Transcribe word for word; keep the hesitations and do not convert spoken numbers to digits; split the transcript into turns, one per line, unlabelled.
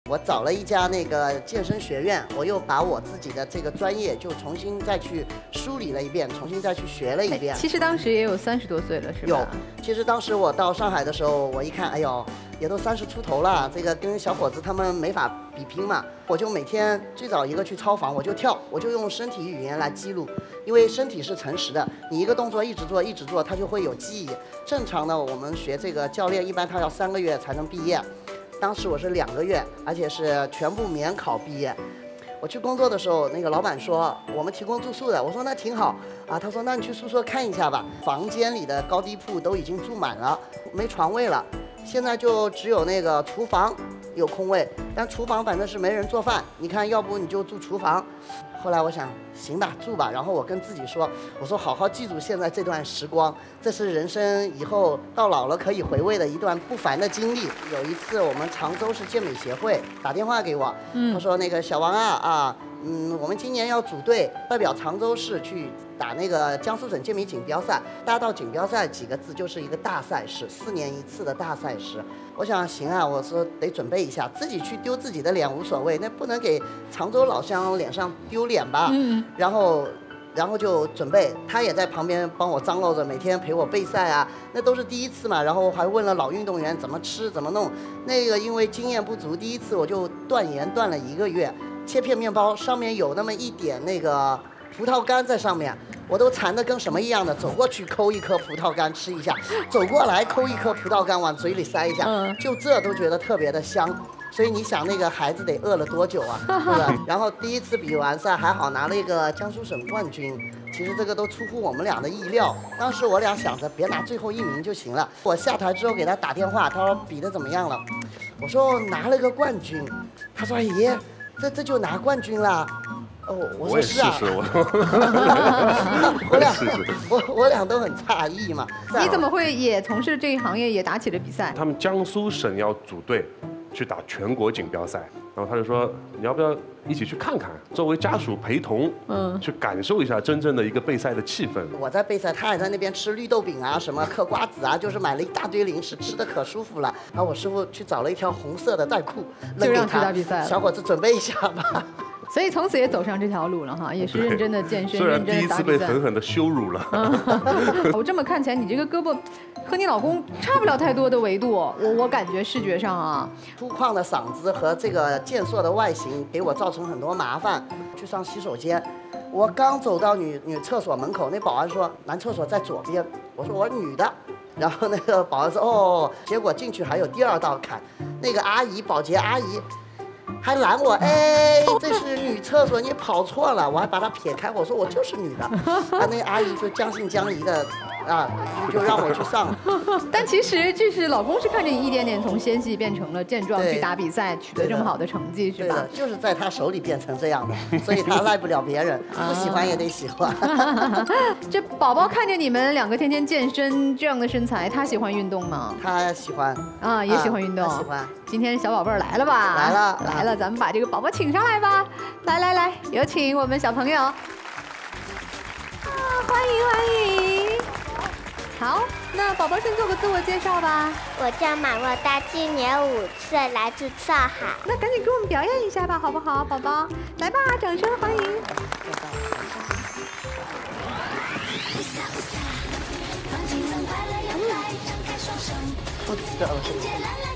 我找了一家那个健身学院，我又把我自己的这个专业就重新再去梳理了一遍，重新再去学了一遍。
其实当时也有三十多岁了，是吧？
有，其实当时我到上海的时候，我一看，哎呦，也都三十出头了，这个跟小伙子他们没法比拼嘛。我就每天最早一个去操房，我就跳，我就用身体语言来记录，因为身体是诚实的，你一个动作一直做一直做，它就会有记忆。正常的我们学这个教练，一般他要三个月才能毕业。当时我是两个月，而且是全部免考毕业。我去工作的时候，那个老板说我们提供住宿的，我说那挺好啊。他说那你去宿舍看一下吧，房间里的高低铺都已经住满了，没床位了。现在就只有那个厨房有空位，但厨房反正是没人做饭。你看，要不你就住厨房。后来我想，行吧，住吧。然后我跟自己说，我说好好记住现在这段时光，这是人生以后到老了可以回味的一段不凡的经历。有一次，我们常州市健美协会打电话给我，嗯、他说那个小王啊啊，嗯，我们今年要组队代表常州市去打那个江苏省健美锦标赛。大到锦标赛几个字就是一个大赛事，四年一次的大赛事。我想行啊，我说得准备一下，自己去丢自己的脸无所谓，那不能给常州老乡脸上丢脸吧。嗯。然后，然后就准备，他也在旁边帮我张罗着，每天陪我备赛啊，那都是第一次嘛。然后还问了老运动员怎么吃怎么弄，那个因为经验不足，第一次我就断盐断了一个月，切片面包上面有那么一点那个葡萄干在上面。我都馋得跟什么一样的，走过去抠一颗葡萄干吃一下，走过来抠一颗葡萄干往嘴里塞一下，就这都觉得特别的香。所以你想那个孩子得饿了多久啊，对吧？然后第一次比完赛还好拿了一个江苏省冠军，其实这个都出乎我们俩的意料。当时我俩想着别拿最后一名就行了。我下台之后给他打电话，他说比得怎么样了？我说拿了个冠军。他说爷，这这就拿冠军了。哦，我说是啊，
我
我俩我我俩都很诧异嘛。
你怎么会也从事这一行业，也打起了比赛？
他们江苏省要组队去打全国锦标赛，然后他就说你要不要一起去看看，作为家属陪同，嗯，去感受一下真正的一个备赛的气氛。
我在备赛，他也在那边吃绿豆饼啊，什么嗑瓜子啊，就是买了一大堆零食，吃的可舒服了。然后我师傅去找了一条红色的带裤，
就让去打比赛了。
小伙子准备一下吧。
所以从此也走上这条路了哈，也是认真的健身，
虽然
认真的打比赛。
第一次被狠狠的羞辱了。
我这么看起来，你这个胳膊和你老公差不了太多的维度，我我感觉视觉上啊，
粗犷的嗓子和这个健硕的外形给我造成很多麻烦。去上洗手间，我刚走到女女厕所门口，那保安说男厕所在左边，我说我是女的。然后那个保安说哦，结果进去还有第二道坎，那个阿姨保洁阿姨还拦我，哎，这是女厕所，你跑错了。我还把她撇开，我说我就是女的。啊，那阿姨就将信将疑的，啊，就让我去上。
但其实这是老公是看着你一点点从纤细变成了健壮，去打比赛，取得这么好的成绩，是吧？
对的，就是在他手里变成这样的，所以他赖不了别人，不喜欢也得喜欢。
这宝宝看着你们两个天天健身这样的身材，他喜欢运动吗？
他喜欢
啊，也喜欢运动，
喜欢。
今天小宝贝儿来了吧？
来了，
来了，咱们把这个宝宝请上来吧。来来来，有请我们小朋友。啊，欢迎欢迎。好，那宝宝先做个自我介绍吧。
我叫马若达，今年五岁，来自上海。
那赶紧给我们表演一下吧，好不好，宝宝？来吧，掌声欢迎。
不知道。